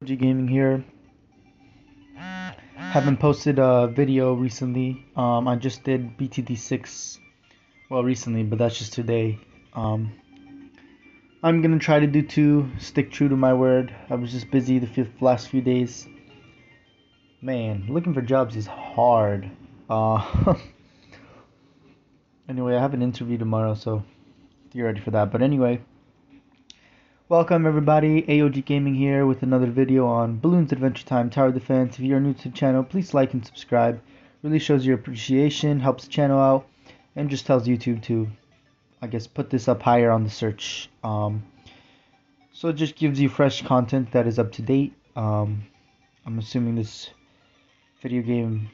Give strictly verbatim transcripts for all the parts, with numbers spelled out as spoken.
G Gaming here. Haven't posted a video recently. Um, I just did B T D six, well, recently, but that's just today. Um, I'm gonna try to do two, stick true to my word. I was just busy the few, last few days. Man, looking for jobs is hard. Uh, anyway, I have an interview tomorrow, so you're ready for that. But anyway, welcome everybody. A O G Gaming here with another video on Bloons Adventure Time Tower Defense. If you're new to the channel, please like and subscribe. Really shows your appreciation, helps the channel out, and just tells YouTube to, I guess, put this up higher on the search. Um, so it just gives you fresh content that is up to date. Um, I'm assuming this video game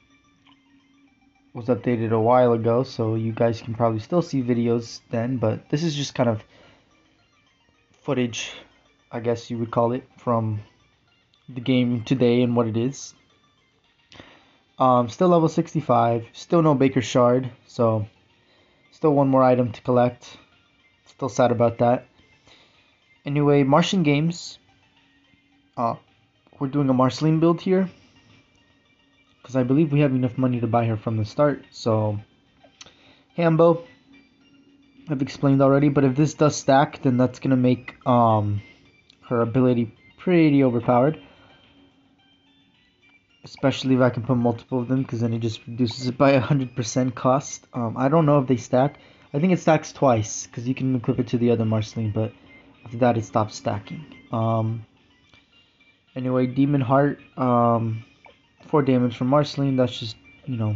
was updated a while ago, so you guys can probably still see videos then, but this is just kind of footage, I guess you would call it, from the game today and what it is. Um, still level sixty-five, still no Baker Shard, so still one more item to collect. Still sad about that. Anyway, Martian Games. Uh, we're doing a Marceline build here, because I believe we have enough money to buy her from the start. So, Hambo, I've explained already, but if this does stack, then that's gonna make um her ability pretty overpowered. Especially if I can put multiple of them, because then it just reduces it by one hundred percent cost. Um, I don't know if they stack. I think it stacks twice, because you can equip it to the other Marceline, but after that it stops stacking. Um, anyway, Demon Heart, um, four damage from Marceline. That's just, you know,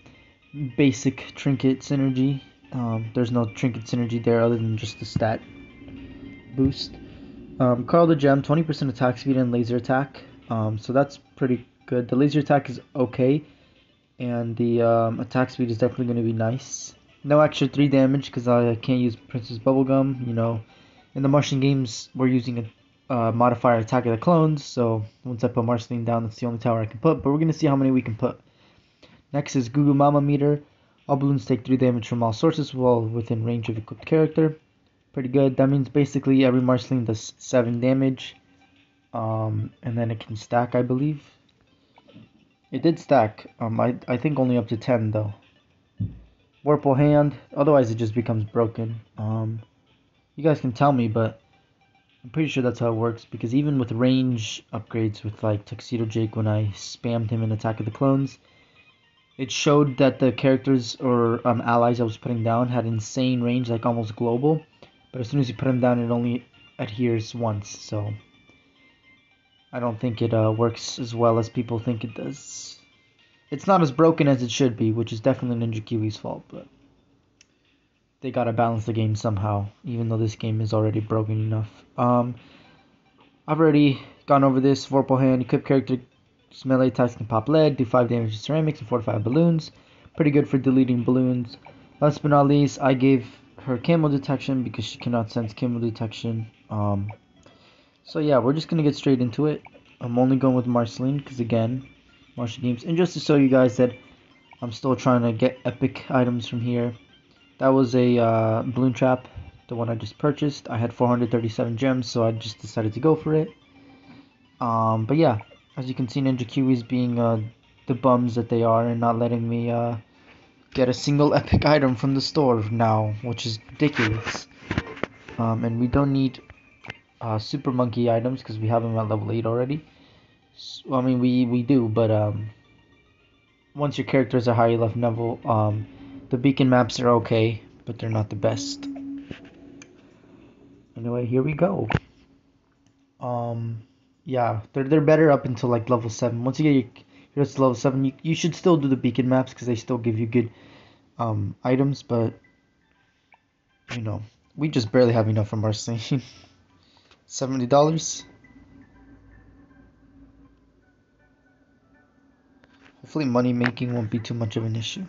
basic trinket synergy. Um, there's no trinket synergy there other than just the stat boost. Um, Carl the Gem, twenty percent attack speed and laser attack. Um, so that's pretty good. The laser attack is okay, and the um, attack speed is definitely going to be nice. No extra three damage because I can't use Princess Bubblegum. You know, in the Martian games, we're using a uh, modifier Attack of the Clones, so once I put Marceline down, that's the only tower I can put, but we're going to see how many we can put. Next is Gugu Mama Meter. All balloons take three damage from all sources while within range of equipped character. Pretty good. That means basically every Marceline does seven damage. Um, and then it can stack, I believe. It did stack. Um, I, I think only up to ten, though. Whirlpool Hand. Otherwise, it just becomes broken. Um, you guys can tell me, but I'm pretty sure that's how it works. Because even with range upgrades with, like, Tuxedo Jake, when I spammed him in Attack of the Clones, it showed that the characters or um, allies I was putting down had insane range, like almost global. But as soon as you put them down, it only adheres once, so I don't think it uh, works as well as people think it does. It's not as broken as it should be, which is definitely Ninja Kiwi's fault, but they gotta balance the game somehow, even though this game is already broken enough. Um, I've already gone over this. Vorpal Hand, equipped character, melee attacks can pop lead, do five damage to ceramics and forty-five balloons. Pretty good for deleting balloons. Last but not least, I gave her camo detection because she cannot sense camo detection. Um, so yeah, we're just gonna get straight into it. I'm only going with Marceline because, again, Martian Games. And just to show you guys that I'm still trying to get epic items from here. That was a uh, balloon trap, the one I just purchased. I had four hundred thirty-seven gems, so I just decided to go for it. Um, but yeah, as you can see, Ninja Kiwis being uh, the bums that they are and not letting me uh, get a single epic item from the store now, which is ridiculous. Um, and we don't need uh, Super Monkey items because we have them at level eight already. So, I mean, we, we do, but um, once your characters are high enough level, um, the beacon maps are okay, but they're not the best. Anyway, here we go. Um, yeah, they're they're better up until like level seven. Once you get your heroes to level seven, you you should still do the beacon maps because they still give you good um items, but you know, we just barely have enough from our scene. Seventy dollars. Hopefully, money making won't be too much of an issue.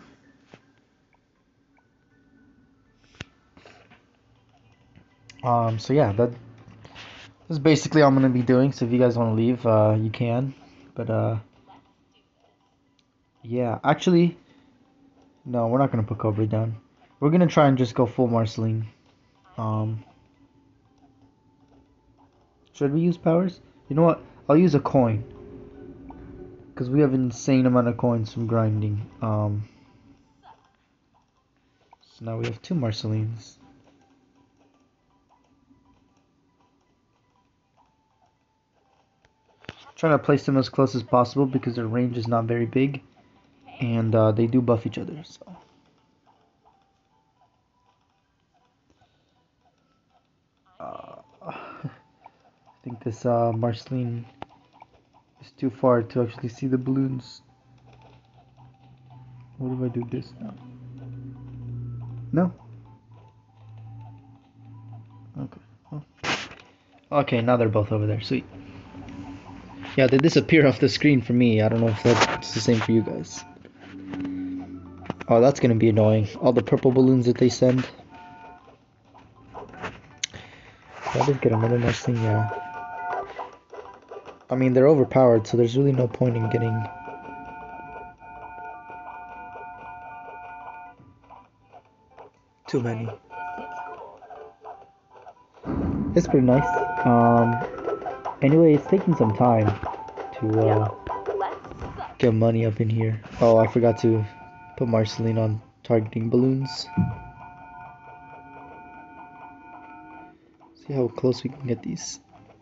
Um, so yeah, that that's basically all I'm gonna be doing. So if you guys want to leave, uh, you can. But uh, yeah, actually, no, we're not gonna put Cobra down. We're gonna try and just go full Marceline. Um, should we use powers? You know what? I'll use a coin. Because we have an insane amount of coins from grinding. Um, so now we have two Marcelines. Trying to place them as close as possible because their range is not very big. And uh, they do buff each other. So. Uh, I think this uh, Marceline is too far to actually see the balloons. What if I do this now? No? Okay. Well. Okay, now they're both over there. Sweet. Yeah, they disappear off the screen for me. I don't know if that's the same for you guys. Oh, that's gonna be annoying. All the purple balloons that they send. I did get another nice thing, yeah. I mean, they're overpowered, so there's really no point in getting... too many. It's pretty nice. Um, anyway, it's taking some time to uh, get money up in here. Oh, I forgot to put Marceline on targeting balloons. See how close we can get these.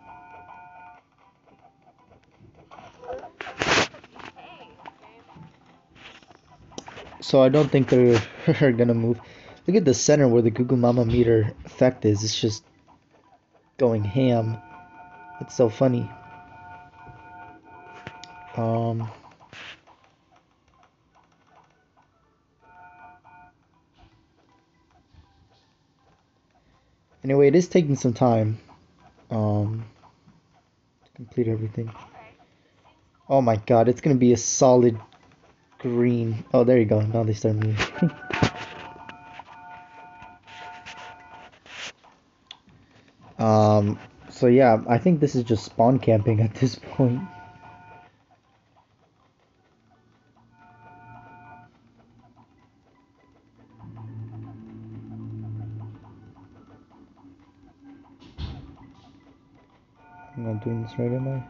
So I don't think they're gonna move. Look at the center where the Google Mama meter effect is. It's just going ham. It's so funny. Um. Anyway, it is taking some time. Um. To complete everything. Oh my god, it's gonna be a solid green. Oh, there you go. Now they start moving. um. So yeah, I think this is just spawn camping at this point. I'm not doing this right, am I?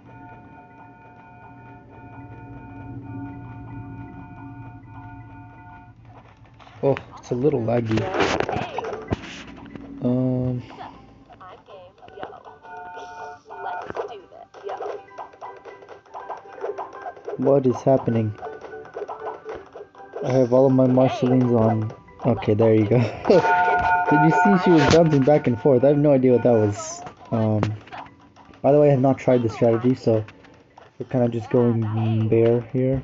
Oh, it's a little laggy. Um. What is happening? I have all of my Marcelines on. Okay, there you go. Did you see she was bouncing back and forth? I have no idea what that was. Um. By the way, I have not tried this strategy, so we're kind of just going bare here.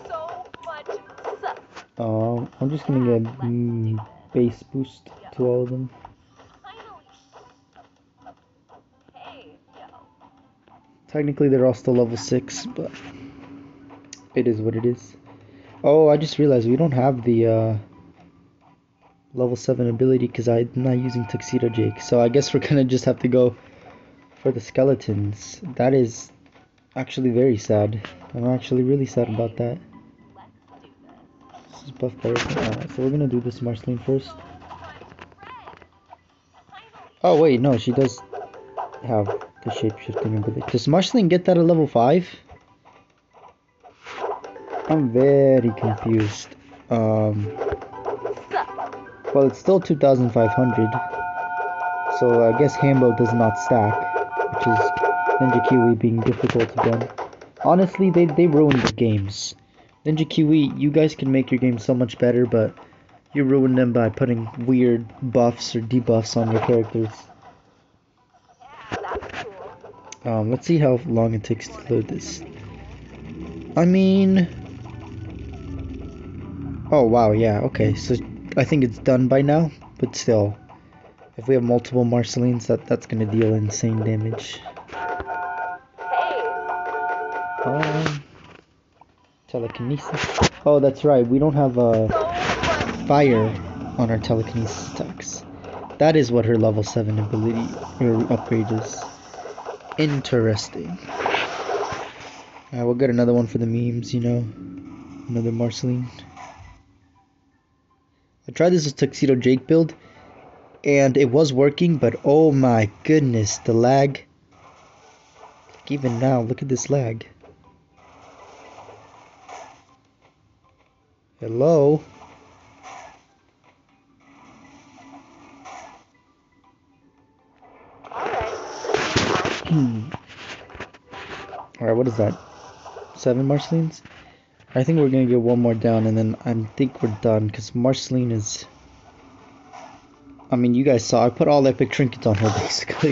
Um, I'm just gonna get mm, base boost to all of them. Technically, they're all still level six, but it is what it is. Oh, I just realized we don't have the uh, level seven ability because I'm not using Tuxedo Jake. So I guess we're gonna just have to go for the skeletons. That is actually very sad. I'm actually really sad about that. This is buff by everything. Alright, so we're gonna do this Marceline first. Oh wait, no, she does have the shape-shifting ability. Does Marceline get that at level five? I'm very confused. Um, well, it's still two thousand five hundred. So I guess Hambo does not stack, which is Ninja Kiwi being difficult again. Honestly, they, they ruined the games. Ninja Kiwi, you guys can make your game so much better, but you ruined them by putting weird buffs or debuffs on your characters. Um, let's see how long it takes to load this. I mean... Oh, wow, yeah, okay, so I think it's done by now, but still. If we have multiple Marcelines, that, that's gonna deal insane damage. Um, telekinesis. Oh, that's right, we don't have a fire on our telekinesis attacks. That is what her level seven ability or upgrade is. Interesting. Alright, we'll get another one for the memes, you know. Another Marceline. I tried this with Tuxedo Jake build, and it was working, but oh my goodness, the lag. Even now, look at this lag. Hello? Alright, what is that? Seven Marcelines? I think we're gonna get one more down and then I think we're done because Marceline is... I mean, you guys saw, I put all epic trinkets on her basically.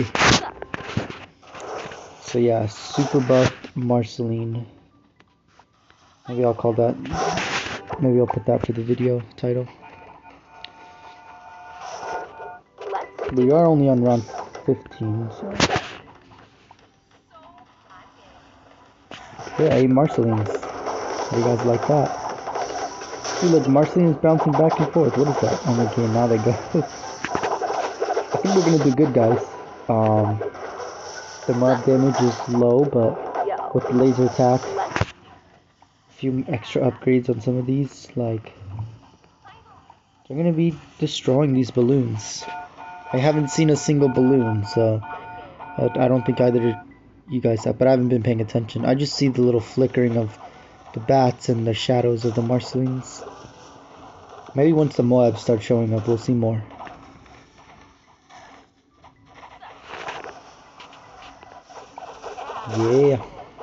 So yeah, super buffed Marceline. Maybe I'll call that, maybe I'll put that for the video title. We are only on round fifteen, so... Yeah, eight Marcelines. How do you guys like that? See, look, Marceline is bouncing back and forth. What is that? Oh, okay, now they go. I think we're gonna do good, guys. Um, the mob damage is low, but with laser attack, a few extra upgrades on some of these, like, they're gonna be destroying these balloons. I haven't seen a single balloon, so I, I don't think either you guys have, but I haven't been paying attention. I just see the little flickering of the bats and the shadows of the Marcelines. Maybe once the Moabs start showing up, we'll see more. Yeah.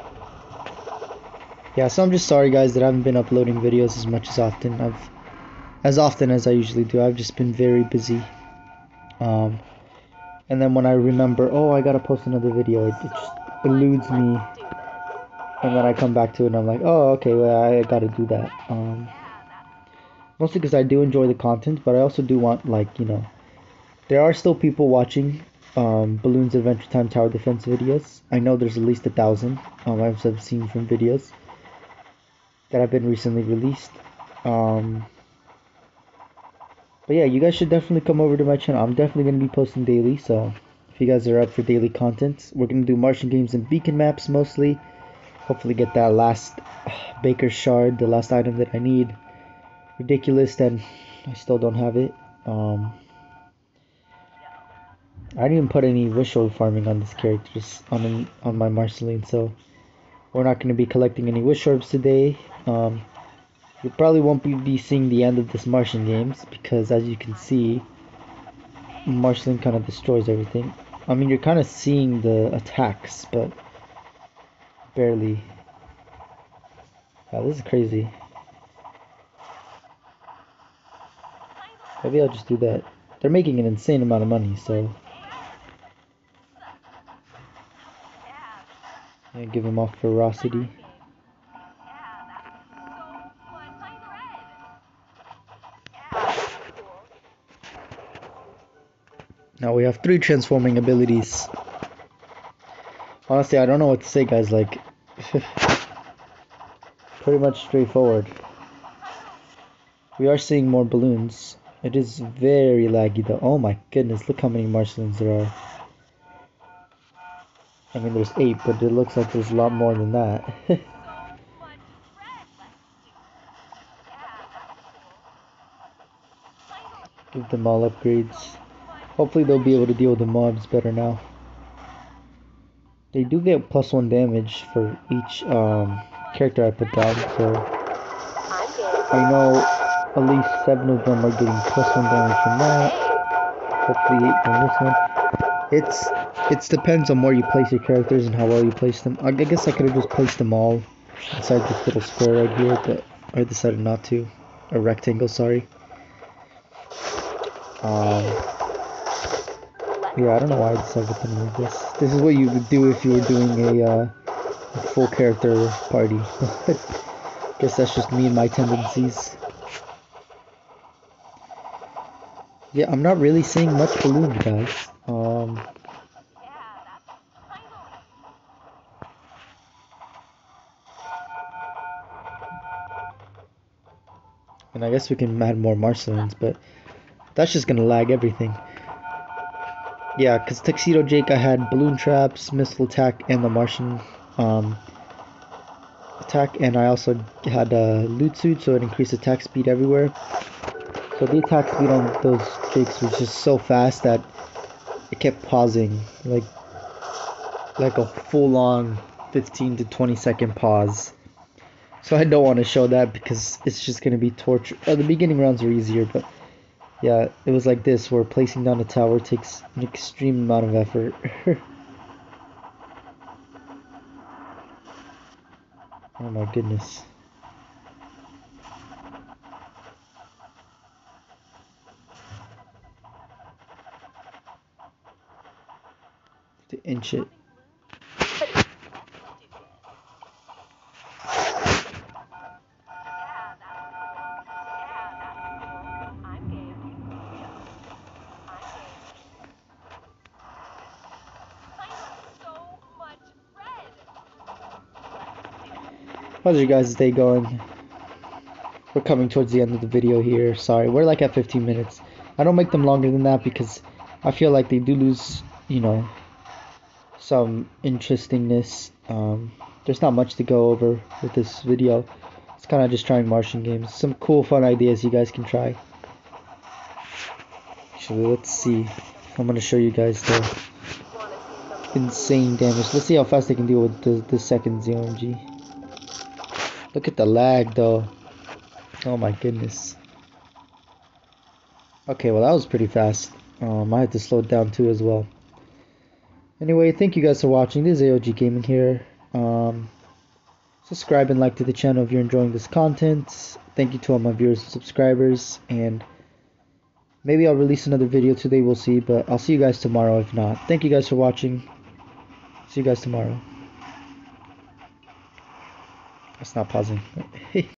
Yeah, so I'm just sorry guys that I haven't been uploading videos as much as often. I've as often as I usually do. I've just been very busy. Um and then when I remember, oh, I gotta post another video, it, it just eludes me. And then I come back to it and I'm like, oh, okay, well, I gotta do that. Um Mostly because I do enjoy the content, but I also do want, like, you know, there are still people watching um, Balloons Adventure Time Tower Defense videos. I know there's at least a thousand um, I've seen from videos that have been recently released. Um, but yeah, you guys should definitely come over to my channel. I'm definitely going to be posting daily, so if you guys are up for daily content, we're going to do Martian games and beacon maps mostly. Hopefully get that last uh, Baker's Shard, the last item that I need. Ridiculous that I still don't have it. Um, I didn't even put any wish orb farming on this character, just on an, on my Marceline, so we're not going to be collecting any wish orbs today. Um, you probably won't be, be seeing the end of this Martian games because, as you can see, Marceline kind of destroys everything. I mean, you're kind of seeing the attacks, but barely. Yeah, this is crazy. Maybe I'll just do that. They're making an insane amount of money, so yeah, give them off ferocity. Now we have three transforming abilities. Honestly, I don't know what to say, guys. Like, pretty much straightforward. We are seeing more balloons. It is very laggy though. Oh my goodness, look how many Marcelines there are. I mean, there's eight, but it looks like there's a lot more than that. Give them all upgrades. Hopefully they'll be able to deal with the mobs better now. They do get plus one damage for each um, character I put down, so I know at least seven of them are getting plus one damage from that. Hopefully eight from this one. It's it depends on where you place your characters and how well you place them. I guess I could have just placed them all inside this little square right here, but I decided not to. A rectangle, sorry. Um, yeah, I don't know why I decided to put them like this. This is what you would do if you were doing a, uh, a full character party. Guess that's just me and my tendencies. Yeah, I'm not really seeing much balloon, guys. Um, and I guess we can add more Marcelines, but that's just gonna lag everything. Yeah, because Tuxedo Jake, I had balloon traps, missile attack, and the Martian um, attack, and I also had a loot suit, so it increased attack speed everywhere. So the attack speed on those Jakes was just so fast that it kept pausing. Like, like a full-on fifteen to twenty second pause. So I don't want to show that because it's just gonna be torture. Uh, the beginning rounds are easier, but yeah, it was like this where placing down a tower takes an extreme amount of effort. Oh my goodness. To inch it. How's your guys' day going? We're coming towards the end of the video here. Sorry, we're like at fifteen minutes. I don't make them longer than that because I feel like they do lose, you know, some interestingness. Um, there's not much to go over with this video. It's kind of just trying Martian games. Some cool, fun ideas you guys can try. Actually, let's see. I'm gonna show you guys the insane damage. Let's see how fast they can deal with the, the second Z O M G. Look at the lag though. Oh my goodness. Okay, well that was pretty fast. Um, I had to slow it down too as well. Anyway, thank you guys for watching. This is A O G Gaming here. Um, subscribe and like to the channel if you're enjoying this content. Thank you to all my viewers and subscribers. And maybe I'll release another video today. We'll see. But I'll see you guys tomorrow if not. Thank you guys for watching. See you guys tomorrow. That's not pausing.